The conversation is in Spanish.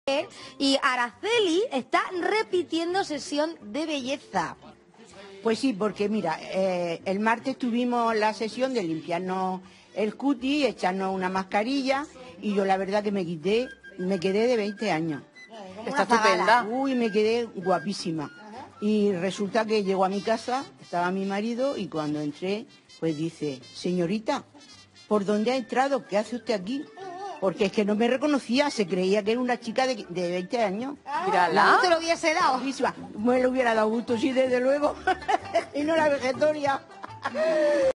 Y Araceli está repitiendo sesión de belleza. Pues sí, porque mira, el martes tuvimos la sesión de limpiarnos el cutis, echarnos una mascarilla y yo la verdad que me quedé de 20 años. Está estupenda. Uy, me quedé guapísima. Y resulta que llego a mi casa, estaba mi marido y cuando entré, pues dice, señorita, ¿por dónde ha entrado? ¿Qué hace usted aquí? Porque es que no me reconocía, se creía que era una chica de 20 años. Mírala. No te lo hubiese dado. Guapísima. Me lo hubiera dado gusto, sí, desde luego. Y no la vegetoria.